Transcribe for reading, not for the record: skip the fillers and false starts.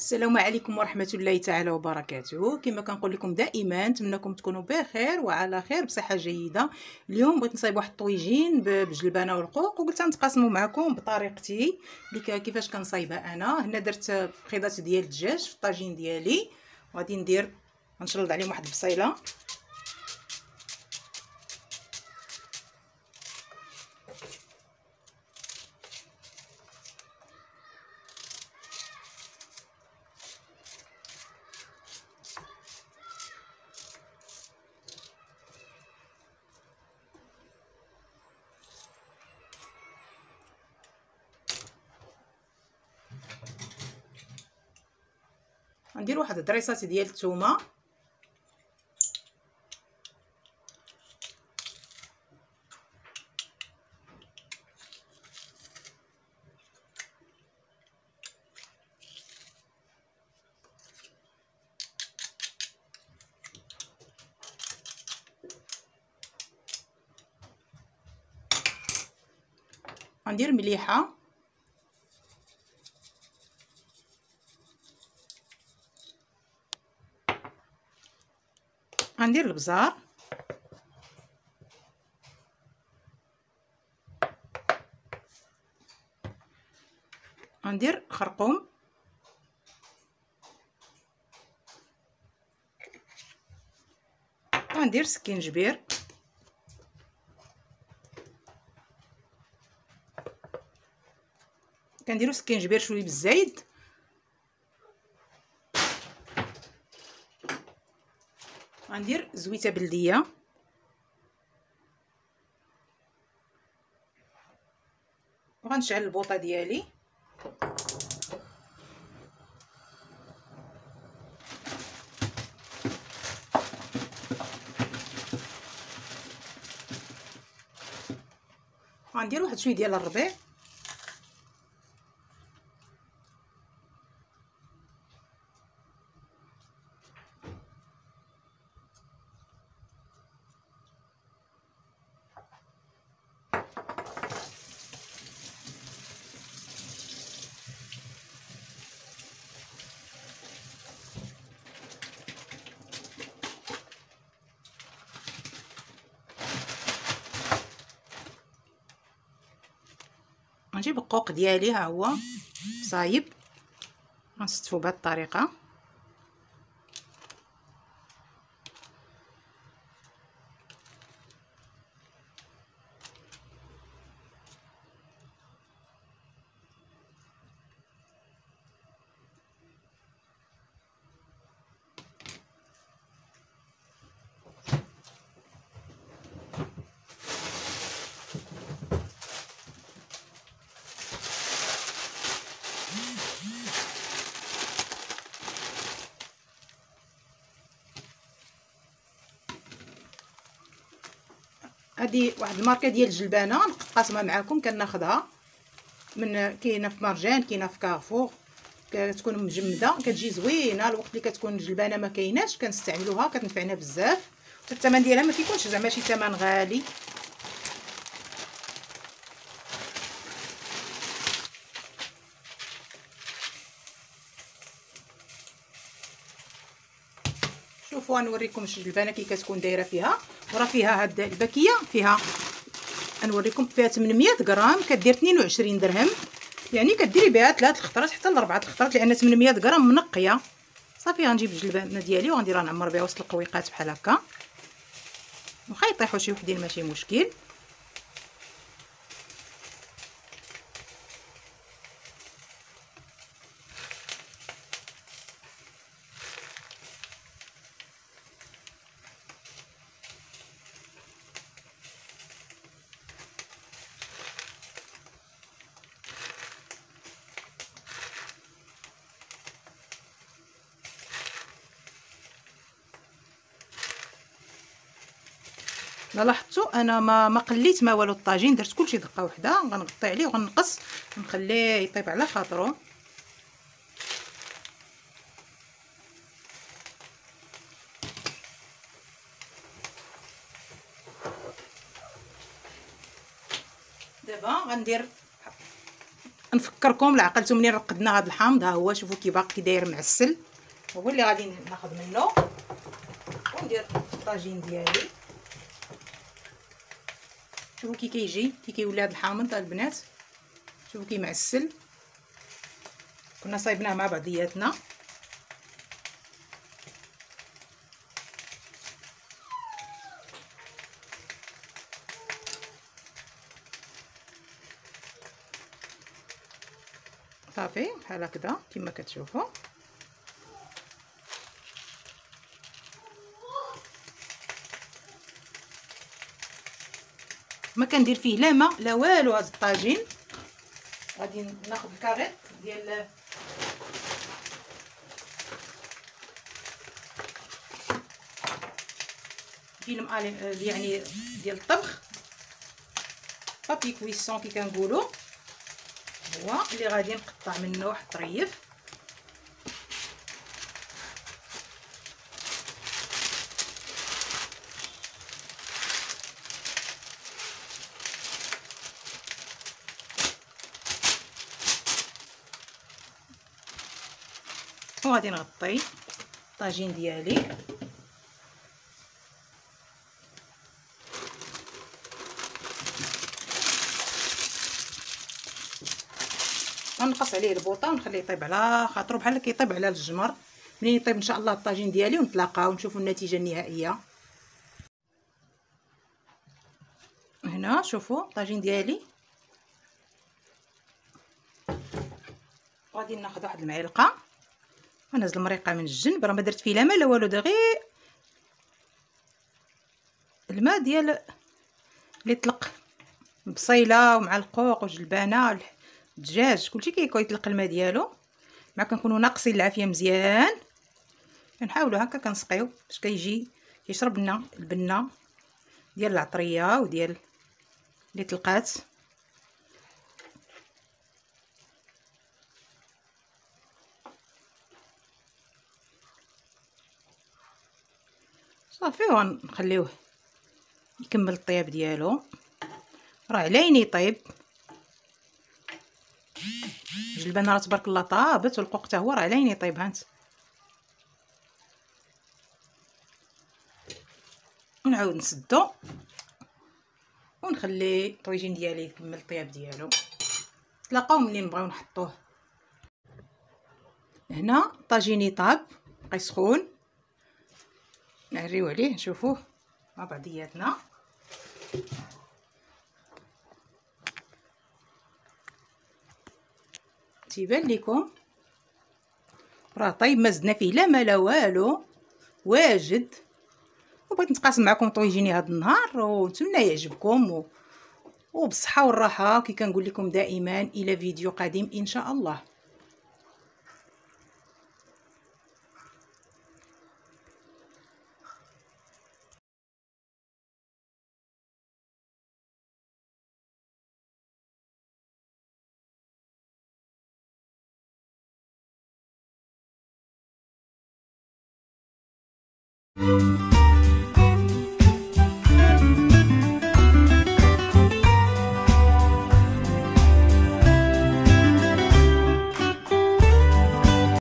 السلام عليكم ورحمة الله تعالى وبركاته. كما كنقول لكم دائما نتمنىكم تكونوا بخير وعلى خير بصحة جيدة. اليوم بغيت نصايب واحد الطويجين بجلبانة والقوق، وقلت نتقاسموا معكم بطريقتي اللي كيفاش كنصايبها انا. هنا درت فخيضات ديال الدجاج في الطاجين ديالي، وغادي غنشلض عليهم واحد البصيله، غندير واحد الدريسات ديال الثومه، غندير مليحه، غندير البزار، غندير خرقوم، غندير سكينجبير، كنديرو سكينجبير شويه بالزايد، غندير زويته بلديه، وغنشعل البوطه ديالي، غندير واحد شويه ديال الربيع، غنجيب القوق ديالي ها هو صايب، غنستفو بهذه الطريقه. هذه واحد الماركه ديال الجلبانه نقاسمها معكم، كناخذها من كاينه في مرجان، كاينه في كارفور، كتكون مجمده، كتجي زوينه. الوقت اللي كتكون الجلبانه ما كايناش كنستعملوها، كتنفعنا بزاف. الثمن ديالها ما كيكونش زعما شي ثمن غالي. شوفوا نوريكم الجلبانه كي كتكون دايره فيها، وراه فيها هاد الباكيه فيها، نوريكم فيها 800 غرام، كدير 22 درهم. يعني كديري بها 3 الخطرات حتى ل4 الخطرات، لان 800 غرام منقيه. صافي غنجيب الجلبانه ديالي وغنديرها نعمر بها وسط القويقات بحال هكا، واخا يطيحوا شي وحدين ماشي مشكل. لا لاحظتوا انا ما قليت ما والو الطاجين، درت كلشي دقه واحده. غنغطي عليه وغنقص ونخليه يطيب على خاطرو. دابا غندير نفكركم العقلتو منين رقدنا هذا الحامض، ها هو شوفوا كي باقي داير معسل، هو اللي غادي ناخذ منه وندير الطاجين ديالي. شوفوا كي كيجي كي كيولي هذا الحامض البنات، شوفوا كي معسل، كنا صايبناه مع بعضياتنا. صافي بحال هكذا كما كتشوفوا. ما كندير فيه لا ما لا والو هذا الطاجين. غادي ناخذ الكاريط ديال فيلم يعني ديال الطبخ، بابي كويسون كي كنقولوا، هو اللي غادي نقطع منه واحد الطريف. وغادي نغطي الطاجين ديالي. غنقص عليه البوطه ونخليه يطيب على خاطرو بحال كيطيب على الجمر. منين يطيب ان شاء الله الطاجين ديالي ونتلاقاو ونشوفوا النتيجه النهائيه. هنا شوفوا الطاجين ديالي، غادي ناخذ واحد المعلقه ونزل المريقه من الجنب، راه ما درت فيه لا ما لا والو، غير الماء ديال اللي طلق بصيله ومع القوق وجلبانه الدجاج كلشي كيطلق الماء ديالو. مع كنكونوا ناقصين العافيه مزيان كنحاولوا هكا كنسقيو باش كيجي يشرب لنا البنه ديال العطريه وديال اللي طلقات. صافي ونخليوه يكمل الطياب ديالو، راه على عيني يطيب. الجلبانه راه تبارك الله طابت والقوق حتى هو راه على عيني يطيب. هانت ونعاود نسدو ونخلي الطويجين ديالي يكمل الطياب ديالو. تلاقاو ملي نبغيو نحطوه. هنا طاجيني طاب بقى سخون، نعريو عليه نشوفوه مع بعضياتنا. تيبان لكم راه طيب، ما زدنا فيه لا ما لا والو، واجد. وبغيت نتقاسم معكم طويجيني هذا النهار ونتمنى يعجبكم وبالصحه والراحه. كي كنقول لكم دائما الى فيديو قادم ان شاء الله.